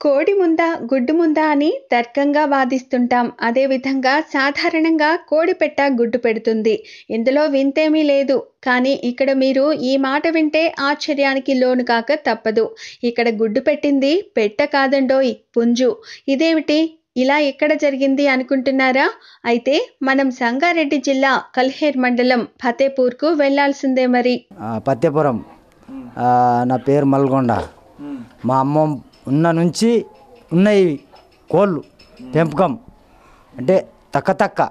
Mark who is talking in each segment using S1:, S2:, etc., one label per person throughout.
S1: కోడి ముందా, గుడ్డు ముందా అని తర్కంగా వాదిస్తుంటాం. అదేవిధంగా సాధారణంగా కోడి పెట్ట గుడ్డు పెడుతుంది. ఇందులో వింతేమీ లేదు. కానీ ఇక్కడ మీరు ఈ మాట వింటే ఆశ్చర్యానికి లోను కాక తప్పదు. ఇక్కడ గుడ్డు పెట్టింది పెట్ట కాదండోయ్, పుంజు. ఇదేమిటి? ఇలా ఎక్కడ జరిగింది అనుకుంటున్నారా? అయితే మనం సంగారెడ్డి జిల్లా కల్హేర్ మండలం ఫతేపూర్కు వెళ్లాల్సిందే మరి.
S2: పత్యపురం. నా పేరు మల్గొండ. మా అమ్మ ఉన్న నుంచి ఉన్నాయి కోళ్ళు పెంపకం అంటే తక్క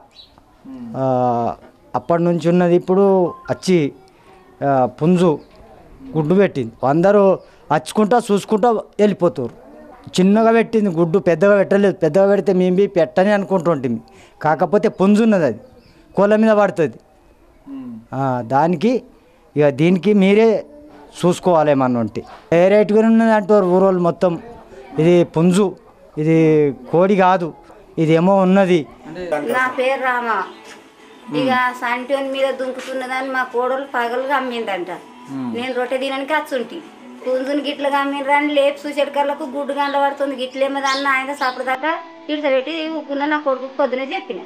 S2: అప్పటి నుంచి ఉన్నది. ఇప్పుడు వచ్చి పుంజు గుడ్డు పెట్టింది. అందరూ వచ్చుకుంటా చూసుకుంటా వెళ్ళిపోతారు. చిన్నగా పెట్టింది గుడ్డు, పెద్దగా పెట్టలేదు. పెద్దగా పెడితే మేము పెట్టని అనుకుంటుంటాం. కాకపోతే పుంజు ఉన్నది, అది కోళ్ళ మీద పడుతుంది. దానికి ఇక దీనికి మీరే చూసుకోవాలి. ఏమన్నా ఉంటే ఏ రేటుగా ఉన్నది అంటారు ఊరోళ్ళు మొత్తం. ఇది పుంజు, ఇది కోడి కాదు, ఇదేమో ఉన్నది.
S3: నా పేరు రామ. ఇక సంటోని మీద దుంకుతున్నదని మా కోడలు పగలుగా అమ్మిందంట. నేను రొట్టె తినడానికి వచ్చుంటి. పుంజుని గిట్లుగా అమ్మిండ్రని లేపు చూసేటకర్లకు గుడ్డు గంట పడుతుంది. గిట్లేమో దాన్ని ఆయన సపడదాకా ఇడిసబెట్టి ఊకున్న నా కొడుకు పొద్దునే చెప్పిన.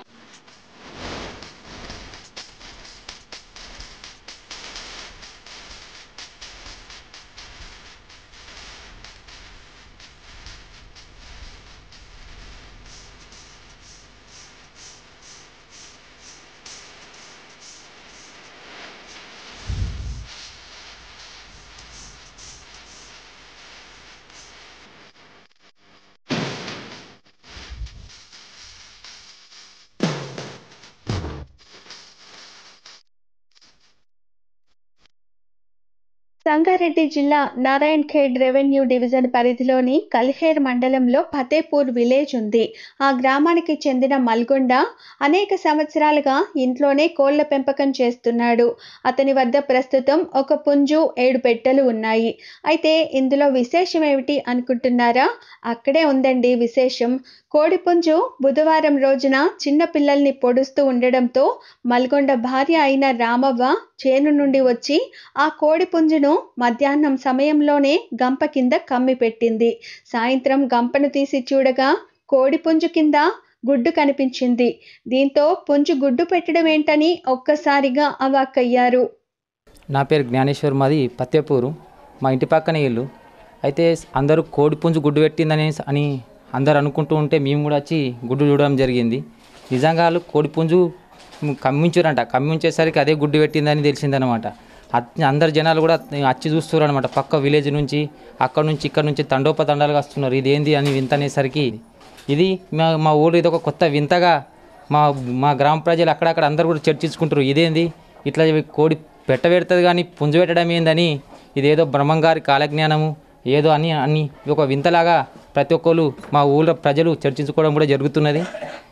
S1: సంగారెడ్డి జిల్లా నారాయణఖేడ్ రెవెన్యూ డివిజన్ పరిధిలోని కల్హేర్ మండలంలో ఫతేపూర్ విలేజ్ ఉంది. ఆ గ్రామానికి చెందిన మల్గొండ అనేక సంవత్సరాలుగా ఇంట్లోనే కోళ్ల పెంపకం చేస్తున్నాడు. అతని వద్ద ప్రస్తుతం ఒక పుంజు, 7 పెట్టెలు ఉన్నాయి. అయితే ఇందులో విశేషం ఏమిటి అనుకుంటున్నారా? అక్కడే ఉందండి విశేషం. కోడిపుంజు బుధవారం రోజున చిన్న పిల్లల్ని పొడుస్తూ ఉండడంతో మల్గొండ భార్య అయిన రామవ్వ చేను నుండి వచ్చి ఆ కోడిపుంజును మధ్యాహ్నం సమయంలోనే గంప కింద కమ్మి పెట్టింది. సాయంత్రం గంపను తీసి చూడగా కోడిపుంజు కింద గుడ్డు కనిపించింది. దీంతో పుంజు గుడ్డు పెట్టడం ఏంటని ఒక్కసారిగా అవాక్కయ్యారు.
S4: నా పేరు జ్ఞానేశ్వర్, మాది పత్యపూరు. మా ఇంటి పక్కనే ఇల్లు. అయితే అందరూ కోడిపుంజు గుడ్డు పెట్టిందని అని అందరు అనుకుంటూ ఉంటే మేము కూడా వచ్చి గుడ్డు చూడడం జరిగింది. నిజంగా వాళ్ళు కోడిపుంజు కమ్మించారంట. కమ్మించేసరికి అదే గుడ్డు పెట్టిందని తెలిసిందనమాట. అందరు జనాలు కూడా వచ్చి చూస్తున్నారు అనమాట. పక్క విలేజ్ నుంచి, అక్కడ నుంచి, ఇక్కడ నుంచి తండోపతండాలుగా వస్తున్నారు. ఇదేంది అని వింత అనేసరికి ఇది మా ఊరు ఇది ఒక కొత్త వింతగా మా గ్రామ ప్రజలు అక్కడక్కడ అందరు కూడా చర్చించుకుంటారు. ఇదేంది ఇట్లా కోడి పెట్టబెడుతుంది కానీ పుంజు పెట్టడం ఏందని, ఇదేదో బ్రహ్మంగారి కాలజ్ఞానము ఏదో అని ఒక వింతలాగా ప్రతి ఒక్కరు మా ఊళ్ళో ప్రజలు చర్చించుకోవడం కూడా జరుగుతున్నది.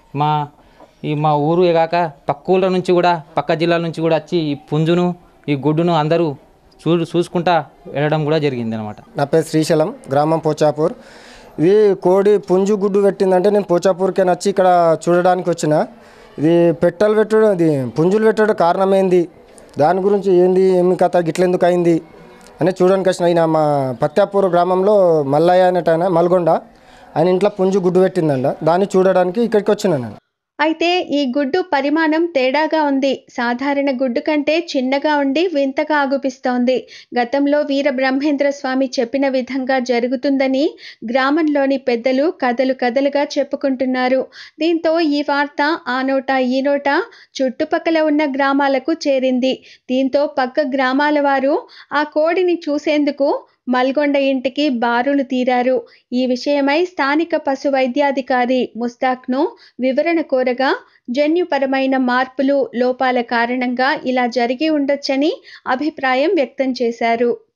S4: మా ఊరు కాక పక్క ఊళ్ళ నుంచి కూడా, పక్క జిల్లాల నుంచి కూడా వచ్చి ఈ పుంజును, ఈ గుడ్డును అందరూ చూసుకుంటా వెళ్ళడం కూడా జరిగింది అనమాట.
S5: నా పేరు శ్రీశైలం, గ్రామం పోచాపూర్. ఇది కోడి పుంజు గుడ్డు పెట్టిందంటే నేను పోచాపూర్కే వచ్చి ఇక్కడ చూడడానికి వచ్చిన. ఇది పెట్టలు పెట్టడం, ఇది పుంజులు పెట్టడం కారణం ఏంది, దాని గురించి ఏంది, ఏమి కథ, గిట్లెందుకు అయింది అని చూడడానికి వచ్చిన. ఆయన మా పత్యాపూర్ గ్రామంలో మల్లయ్య అనేట ఆయన, మల్గొండ, ఆయన ఇంట్లో పుంజు గుడ్డు పెట్టిందంట. దాన్ని చూడడానికి ఇక్కడికి వచ్చిన నేను.
S1: అయితే ఈ గుడ్డు పరిమాణం తేడాగా ఉంది. సాధారణ గుడ్డు కంటే చిన్నగా ఉండి వింతగా ఆగుపిస్తోంది. గతంలో వీరబ్రహ్మేంద్ర స్వామి చెప్పిన విధంగా జరుగుతుందని గ్రామంలోని పెద్దలు కథలుగా చెప్పుకుంటున్నారు. దీంతో ఈ వార్త ఆ నోట ఈ నోట చుట్టుపక్కల ఉన్న గ్రామాలకు చేరింది. దీంతో పక్క గ్రామాల వారు ఆ కోడిని చూసేందుకు మల్గొండ ఇంటికి బారులు తీరారు. ఈ విషయమై స్థానిక పశు వైద్యాధికారి ముస్తాక్ను వివరణ కోరగా జన్యుపరమైన మార్పులు, లోపాల కారణంగా ఇలా జరిగి ఉండొచ్చని అభిప్రాయం వ్యక్తం చేశారు.